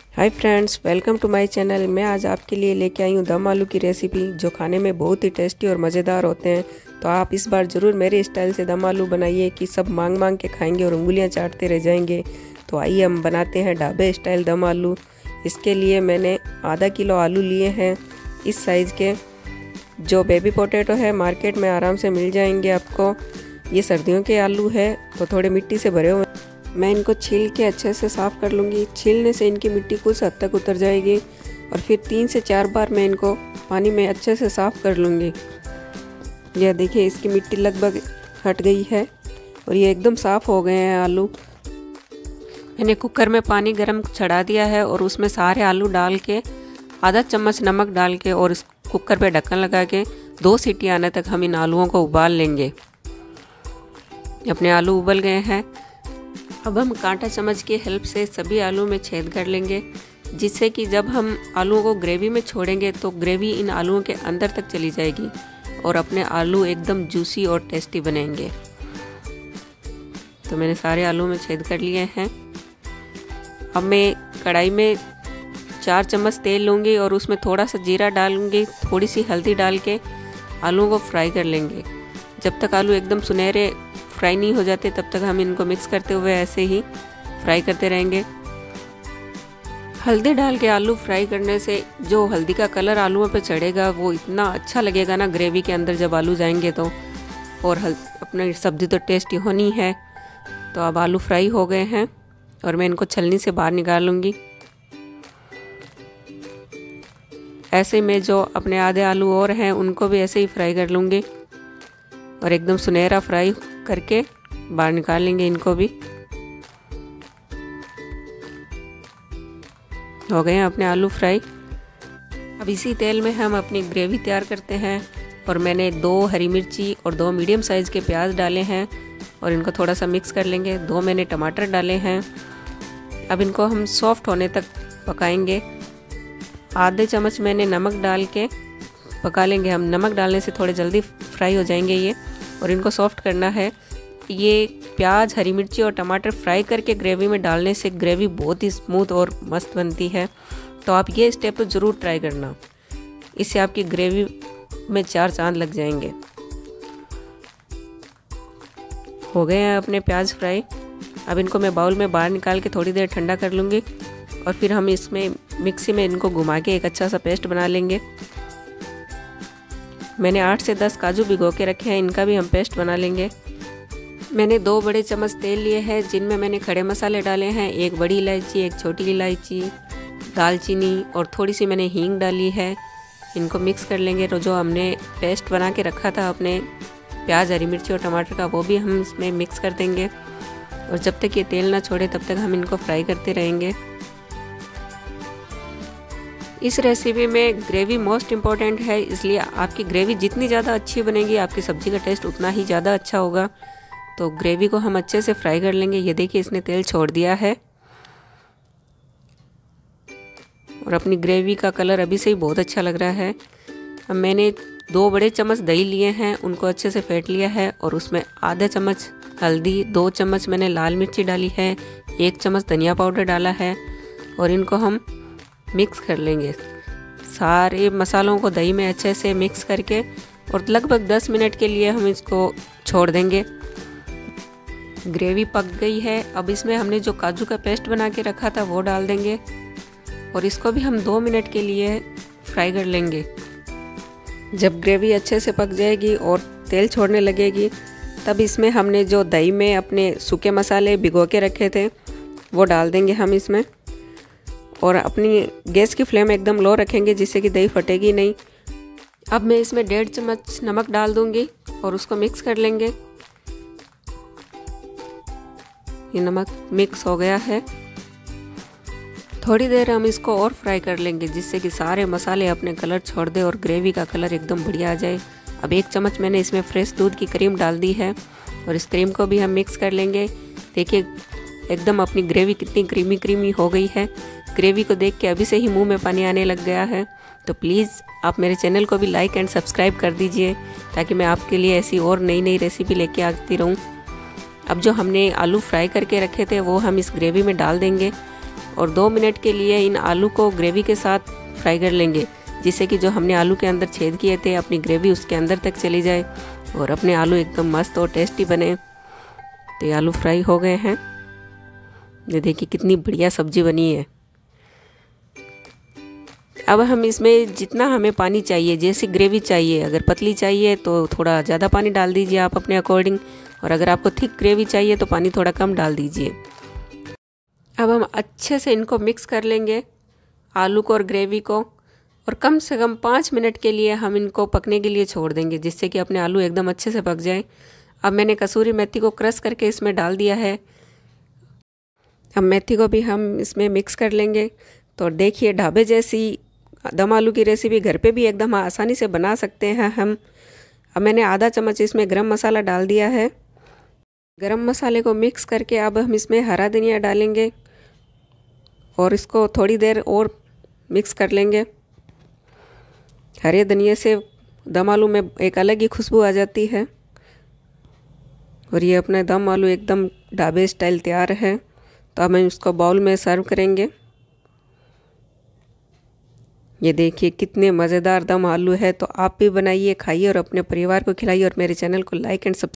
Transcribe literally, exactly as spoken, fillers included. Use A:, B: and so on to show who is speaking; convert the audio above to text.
A: Hi friends, welcome to my channel. मैं आज आपके लिए लेके आई हूँ दम आलू की रेसिपी, जो खाने में बहुत ही टेस्टी और मज़ेदार होते हैं। तो आप इस बार ज़रूर मेरे स्टाइल से दम आलू बनाइए कि सब मांग मांग के खाएंगे और उंगलियां चाटते रह जाएंगे। तो आइए हम बनाते हैं ढाबे स्टाइल दम आलू। इसके लिए मैंने आधा किलो आलू लिए हैं इस साइज़ के। जो बेबी पोटैटो है मार्केट में आराम से मिल जाएंगे आपको। ये सर्दियों के आलू है तो थोड़े मिट्टी से भरे हुए। मैं इनको छील के अच्छे से साफ़ कर लूँगी। छीलने से इनकी मिट्टी कुछ हद तक उतर जाएगी और फिर तीन से चार बार मैं इनको पानी में अच्छे से साफ़ कर लूँगी। यह देखिए, इसकी मिट्टी लगभग हट गई है और ये एकदम साफ़ हो गए हैं आलू। मैंने कुकर में पानी गर्म चढ़ा दिया है और उसमें सारे आलू डाल के आधा चम्मच नमक डाल के और इस कुकर पे ढक्कन लगा के दो सीटी आने तक हम इन आलूओं को उबाल लेंगे। अपने आलू उबल गए हैं। अब हम कांटा चम्मच की हेल्प से सभी आलू में छेद कर लेंगे, जिससे कि जब हम आलूओं को ग्रेवी में छोड़ेंगे तो ग्रेवी इन आलूओं के अंदर तक चली जाएगी और अपने आलू एकदम जूसी और टेस्टी बनेंगे। तो मैंने सारे आलू में छेद कर लिए हैं। अब मैं कढ़ाई में चार चम्मच तेल लूँगी और उसमें थोड़ा सा जीरा डालूँगी, थोड़ी सी हल्दी डाल के आलूओं को फ्राई कर लेंगे। जब तक आलू एकदम सुनहरे फ्राई नहीं हो जाते तब तक हम इनको मिक्स करते हुए ऐसे ही फ्राई करते रहेंगे। हल्दी डाल के आलू फ्राई करने से जो हल्दी का कलर आलूओं पे चढ़ेगा वो इतना अच्छा लगेगा ना ग्रेवी के अंदर जब आलू जाएंगे तो। और हल अपनी सब्ज़ी तो टेस्टी होनी है। तो अब आलू फ्राई हो गए हैं और मैं इनको छलनी से बाहर निकाल लूँगी। ऐसे में जो अपने आधे आलू और हैं उनको भी ऐसे ही फ्राई कर लूँगी और एकदम सुनहरा फ्राई करके बाहर निकाल लेंगे इनको भी। हो गए हैं अपने आलू फ्राई। अब इसी तेल में हम अपनी ग्रेवी तैयार करते हैं और मैंने दो हरी मिर्ची और दो मीडियम साइज़ के प्याज डाले हैं और इनको थोड़ा सा मिक्स कर लेंगे। दो मैंने टमाटर डाले हैं। अब इनको हम सॉफ्ट होने तक पकाएंगे। आधे चम्मच मैंने नमक डाल के पका लेंगे। हम नमक डालने से थोड़े जल्दी फ्राई हो जाएंगे ये, और इनको सॉफ्ट करना है। ये प्याज, हरी मिर्ची और टमाटर फ्राई करके ग्रेवी में डालने से ग्रेवी बहुत ही स्मूथ और मस्त बनती है। तो आप ये स्टेप तो ज़रूर ट्राई करना, इससे आपकी ग्रेवी में चार चांद लग जाएंगे। हो गए हैं अपने प्याज फ्राई। अब इनको मैं बाउल में बाहर निकाल के थोड़ी देर ठंडा कर लूँगी और फिर हम इसमें मिक्सी में इनको घुमा के एक अच्छा सा पेस्ट बना लेंगे। मैंने आठ से दस काजू भिगो के रखे हैं, इनका भी हम पेस्ट बना लेंगे। मैंने दो बड़े चम्मच तेल लिए हैं जिनमें मैंने खड़े मसाले डाले हैं। एक बड़ी इलायची, एक छोटी इलायची, दालचीनी और थोड़ी सी मैंने हींग डाली है। इनको मिक्स कर लेंगे। तो जो हमने पेस्ट बना के रखा था अपने प्याज, हरी मिर्ची और टमाटर का, वो भी हम इसमें मिक्स कर देंगे और जब तक ये तेल ना छोड़े तब तक हम इनको फ्राई करते रहेंगे। इस रेसिपी में ग्रेवी मोस्ट इम्पॉर्टेंट है, इसलिए आपकी ग्रेवी जितनी ज़्यादा अच्छी बनेगी आपकी सब्ज़ी का टेस्ट उतना ही ज़्यादा अच्छा होगा। तो ग्रेवी को हम अच्छे से फ्राई कर लेंगे। ये देखिए, इसने तेल छोड़ दिया है और अपनी ग्रेवी का कलर अभी से ही बहुत अच्छा लग रहा है। अब मैंने दो बड़े चम्मच दही लिए हैं, उनको अच्छे से फेंट लिया है और उसमें आधा चम्मच हल्दी, दो चम्मच मैंने लाल मिर्ची डाली है, एक चम्मच धनिया पाउडर डाला है और इनको हम मिक्स कर लेंगे। सारे मसालों को दही में अच्छे से मिक्स करके और लगभग दस मिनट के लिए हम इसको छोड़ देंगे। ग्रेवी पक गई है। अब इसमें हमने जो काजू का पेस्ट बना के रखा था वो डाल देंगे और इसको भी हम दो मिनट के लिए फ्राई कर लेंगे। जब ग्रेवी अच्छे से पक जाएगी और तेल छोड़ने लगेगी तब इसमें हमने जो दही में अपने सूखे मसाले भिगो के रखे थे वो डाल देंगे हम इसमें। और अपनी गैस की फ्लेम एकदम लो रखेंगे जिससे कि दही फटेगी नहीं। अब मैं इसमें डेढ़ चम्मच नमक डाल दूंगी और उसको मिक्स कर लेंगे। ये नमक मिक्स हो गया है। थोड़ी देर हम इसको और फ्राई कर लेंगे जिससे कि सारे मसाले अपने कलर छोड़ दे और ग्रेवी का कलर एकदम बढ़िया आ जाए। अब एक चम्मच मैंने इसमें फ्रेश दूध की क्रीम डाल दी है और इस क्रीम को भी हम मिक्स कर लेंगे। देखिए, एकदम अपनी ग्रेवी कितनी क्रीमी क्रीमी हो गई है। ग्रेवी को देख के अभी से ही मुंह में पानी आने लग गया है। तो प्लीज़ आप मेरे चैनल को भी लाइक एंड सब्सक्राइब कर दीजिए ताकि मैं आपके लिए ऐसी और नई नई रेसिपी लेके आती रहूं। अब जो हमने आलू फ्राई करके रखे थे वो हम इस ग्रेवी में डाल देंगे और दो मिनट के लिए इन आलू को ग्रेवी के साथ फ्राई कर लेंगे, जिससे कि जो हमने आलू के अंदर छेद किए थे अपनी ग्रेवी उसके अंदर तक चली जाए और अपने आलू एकदम मस्त और टेस्टी बने। तो ये आलू फ्राई हो गए हैं। ये देखिए कितनी बढ़िया सब्जी बनी है। अब हम इसमें जितना हमें पानी चाहिए, जैसी ग्रेवी चाहिए, अगर पतली चाहिए तो थोड़ा ज़्यादा पानी डाल दीजिए आप अपने अकॉर्डिंग, और अगर आपको थिक ग्रेवी चाहिए तो पानी थोड़ा कम डाल दीजिए। अब हम अच्छे से इनको मिक्स कर लेंगे, आलू को और ग्रेवी को, और कम से कम पाँच मिनट के लिए हम इनको पकने के लिए छोड़ देंगे, जिससे कि अपने आलू एकदम अच्छे से पक जाए। अब मैंने कसूरी मेथी को क्रश करके इसमें डाल दिया है। अब मेथी को भी हम इसमें मिक्स कर लेंगे। तो देखिए ढाबे जैसी दम आलू की रेसिपी घर पे भी एकदम आसानी से बना सकते हैं हम। अब मैंने आधा चम्मच इसमें गरम मसाला डाल दिया है। गरम मसाले को मिक्स करके अब हम इसमें हरा धनिया डालेंगे और इसको थोड़ी देर और मिक्स कर लेंगे। हरे धनिया से दम आलू में एक अलग ही खुशबू आ जाती है। और ये अपना दम आलू एकदम ढाबे स्टाइल तैयार है। तो अब हम इसको बाउल में सर्व करेंगे। ये देखिए कितने मज़ेदार दम आलू है। तो आप भी बनाइए, खाइए और अपने परिवार को खिलाइए, और मेरे चैनल को लाइक एंड सब्सक्राइब